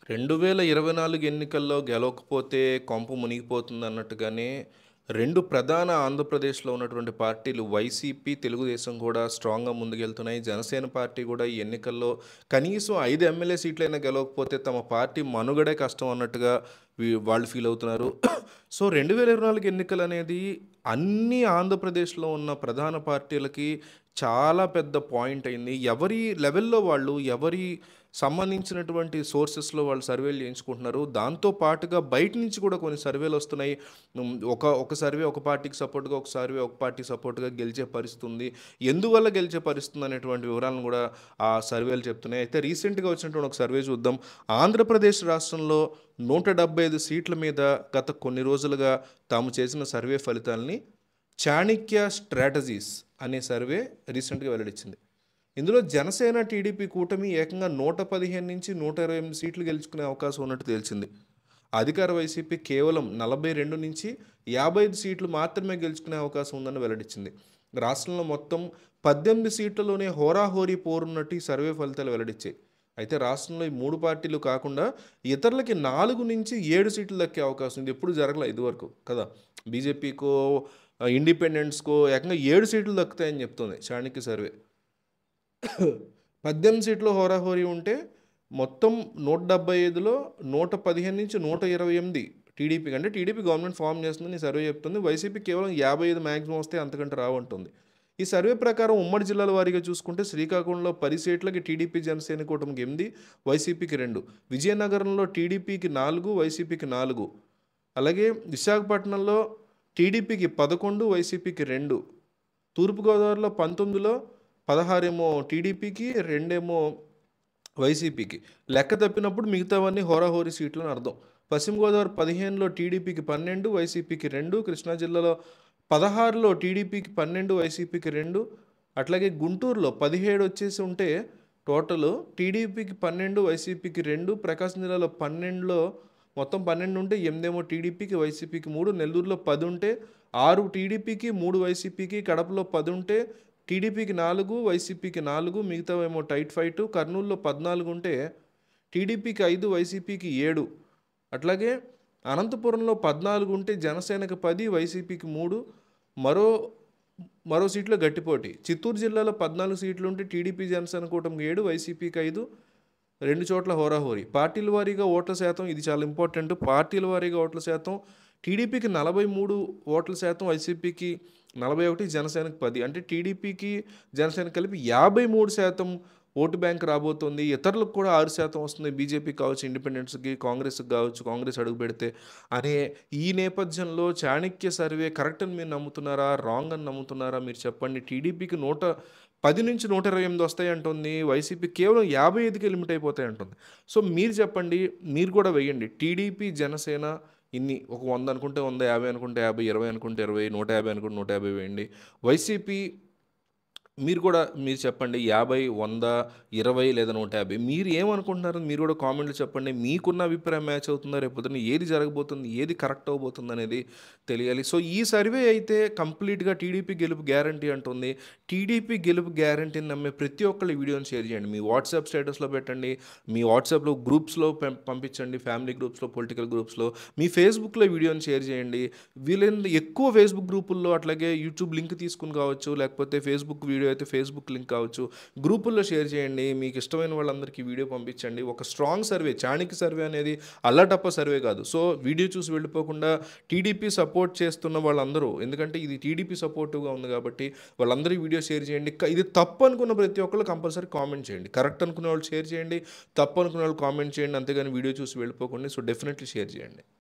2024 ఎన్నికల్లో గెలవకపోతే కొంప మునిగిపోతుందన్నట్టుగానే 2 ప్రధాన ఆంధ్రప్రదేశ్‌లో ఉన్నటువంటి పార్టీలు వైసీపీ, తెలుగుదేశం కూడా స్ట్రాంగ్‌గా ముందుకెళ్తున్నాయి. జనసేన పార్టీ కూడా ఈ ఎన్నికల్లో కనీసం 5 ఎమ్మెల్యే సీట్లైనా గెలవకపోతే తమ పార్టీ మనుగడే కష్టం అన్నట్టుగా వాళ్ళు ఫీల్ అవుతున్నారు. సో, 2024 ఎన్నికలనేది అన్ని ఆంధ్రప్రదేశ్‌లో ఉన్న ప్రధాన పార్టీలకి చాలా పెద్ద పాయింట్ అయింది. ఎవరి లెవెల్‌లో వాళ్ళు, ఎవరి సంబంధించినటువంటి సోర్సెస్‌లో వాళ్ళు సర్వేలు చేయించుకుంటున్నారు. దాంతో పాటుగా బయట నుంచి కూడా కొన్ని సర్వేలొస్తున్నాయి. ఒక సర్వే ఒక పార్టీకి సపోర్ట్‌గా, ఒక సర్వే ఒక పార్టీకి సపోర్ట్‌గా గెలిచే పరిస్థితి ఉంది. ఎందువల్ల గెలిచే పరిస్థితి ఉంది అనేటువంటి వివరాలను కూడా ఆ సర్వేలు చెప్తున్నాయి. అయితే రీసెంట్‌గా వచ్చినటువంటి ఒక సర్వే చూద్దాం. ఆంధ్రప్రదేశ్ రాష్ట్రంలో 175 సీట్ల మీద గత కొన్ని రోజులుగా తాము చేసిన సర్వే ఫలితాల్ని చాణిక్య స్ట్రాటజీస్ అనే సర్వే రీసెంట్‌గా వెల్లడించింది. ఇందులో జనసేన, టీడీపీ కూటమి ఏకంగా 115 నుంచి 128 సీట్లు గెలుచుకునే అవకాశం ఉన్నట్టు తేల్చింది. అధికార వైసీపీ కేవలం 42 నుంచి 55 సీట్లు మాత్రమే గెలుచుకునే అవకాశం ఉందని వెల్లడించింది. రాష్ట్రంలో మొత్తం 18 సీట్లలోనే హోరాహోరీ పోరున్నట్టు ఈ సర్వే ఫలితాలు వెల్లడించాయి. అయితే రాష్ట్రంలో ఈ 3 పార్టీలు కాకుండా ఇతరులకి 4 నుంచి 7 సీట్లు దక్కే అవకాశం ఉంది. ఎప్పుడు జరగలే ఇదివరకు కదా! బీజేపీకో, ఇండిపెండెంట్స్‌కో ఏకంగా 7 సీట్లు దక్కుతాయని చెప్తుంది చాణక్య సర్వే. 18 సీట్లు హోరాహోరీ ఉంటే మొత్తం 175లో 115 నుంచి 128 టీడీపీకి. అంటే టీడీపీ గవర్నమెంట్ ఫామ్ చేస్తుందని ఈ సర్వే చెప్తుంది. వైసీపీ కేవలం 55 మ్యాక్సిమం వస్తే అంతకంటే రావంటుంది. ఈ సర్వే ప్రకారం ఉమ్మడి జిల్లాల వారీగా చూసుకుంటే శ్రీకాకుళంలో 10 సీట్లకి టీడీపీ, జనసేన కూటమికి 8, వైసీపీకి 2, విజయనగరంలో టీడీపీకి 4, వైసీపీకి 4, అలాగే విశాఖపట్నంలో టీడీపీకి 11, వైసీపీకి 2, తూర్పుగోదావరిలో 19లో 16 ఏమో టీడీపీకి, 2 ఏమో వైసీపీకి. లెక్క తప్పినప్పుడు మిగతావన్నీ హోరాహోరీ సీట్లు అని అర్థం. పశ్చిమ గోదావరి 15లో టీడీపీకి 12, వైసీపీకి 2, కృష్ణా జిల్లాలో 16లో టీడీపీకి 12, వైసీపీకి 2, అట్లాగే గుంటూరులో 17 వచ్చేసి ఉంటే టోటలు టీడీపీకి 12, వైసీపీకి 2, ప్రకాశం జిల్లాలో 12లో మొత్తం 12 ఉంటే 8 ఏమో టీడీపీకి, వైసీపీకి 3, నెల్లూరులో 10 ఉంటే 6 టీడీపీకి, 3 వైసీపీకి, కడపలో 10 ఉంటే టీడీపీకి 4, వైసీపీకి 4, మిగతావేమో టైట్ ఫైట్. కర్నూలులో 14 ఉంటే టీడీపీకి 5, వైసీపీకి 7, అట్లాగే అనంతపురంలో 14 ఉంటే జనసేనకి 10, వైసీపీకి 3, మరో మరో సీట్లో గట్టిపోటీ. చిత్తూరు జిల్లాలో 14 సీట్లు ఉంటే టీడీపీ, జనసేన కూటమికి 7, వైసీపీకి 5, 2 చోట్ల హోరాహోరీ. పార్టీల వారీగా ఓట్ల శాతం ఇది చాలా ఇంపార్టెంట్. పార్టీల వారీగా ఓట్ల శాతం టీడీపీకి 43 ఓట్ల శాతం, వైసీపీకి 41, జనసేనకి 10. అంటే టీడీపీకి, జనసేన కలిపి 53% ఓటు బ్యాంక్ రాబోతుంది. ఇతరులకు కూడా 6% వస్తుంది. బీజేపీకి కావచ్చు, ఇండిపెండెంట్స్‌కి, కాంగ్రెస్‌కి కావచ్చు, కాంగ్రెస్ అడుగు పెడితే అనే ఈ నేపథ్యంలో చాణక్య సర్వే కరెక్ట్ అని మీరు నమ్ముతున్నారా? రాంగ్ అని నమ్ముతున్నారా? మీరు చెప్పండి. టీడీపీకి 10 నుంచి 128 వస్తాయి అంటుంది. వైసీపీ కేవలం 55కే లిమిట్ అయిపోతాయి అంటుంది. సో, మీరు చెప్పండి. మీరు కూడా వేయండి. టీడీపీ, జనసేన ఇన్ని ఒక 100 అనుకుంటే 100, 50 అనుకుంటే 50, 20 అనుకుంటే 20, 150 అనుకుంటే 150 వేయండి. వైసీపీ మీరు చెప్పండి. 50, 100, 20 లేదా 150 మీరు ఏమనుకుంటున్నారో మీరు కూడా కామెంట్‌లో చెప్పండి. మీకున్న అభిప్రాయం మ్యాచ్ అవుతుందా? రేపొద్దున ఏది జరగబోతుంది? ఏది కరెక్ట్ అవ్వబోతుంది అనేది తెలియాలి. సో, ఈ సర్వే అయితే కంప్లీట్‌గా టీడీపీ గెలుపు గ్యారంటీ అంటుంది. టీడీపీ గెలుపు గ్యారంటీని నమ్మే ప్రతి ఒక్కళ్ళు ఈ వీడియోని షేర్ చేయండి. మీ వాట్సాప్ స్టేటస్‌లో పెట్టండి. మీ వాట్సాప్‌లో గ్రూప్స్‌లో పంపించండి. ఫ్యామిలీ గ్రూప్స్‌లో, పొలిటికల్ గ్రూప్స్‌లో. మీ ఫేస్‌బుక్‌లో వీడియోని షేర్ చేయండి. వీలైనంత ఎక్కువ ఫేస్‌బుక్ గ్రూపుల్లో, అట్లాగే యూట్యూబ్ లింక్ తీసుకొని కావచ్చు, లేకపోతే ఫేస్‌బుక్ వీడియో అయితే ఫేస్‌బుక్ లింక్ కావచ్చు, గ్రూపుల్లో షేర్ చేయండి. మీకు ఇష్టమైన వాళ్ళందరికీ వీడియో పంపించండి. ఒక స్ట్రాంగ్ సర్వే, చాణక్య సర్వే అనేది అల్లటప్ప సర్వే కాదు. సో, వీడియో చూసి వెళ్ళిపోకుండా టీడీపీ సపోర్ట్ చేస్తున్న వాళ్ళందరూ, ఎందుకంటే ఇది టీడీపీ సపోర్టివ్‌గా ఉంది కాబట్టి వాళ్ళందరూ వీడియో షేర్ చేయండి. ఇది తప్పు అనుకున్న ప్రతి ఒక్కళ్ళు కంపల్సరీ కామెంట్ చేయండి. కరెక్ట్ అనుకునే వాళ్ళు షేర్ చేయండి. తప్పు అనుకునే వాళ్ళు కామెంట్ చేయండి. అంతేగాని వీడియో చూసి వెళ్ళిపోకండి. సో, డెఫినెట్‌లీ షేర్ చేయండి.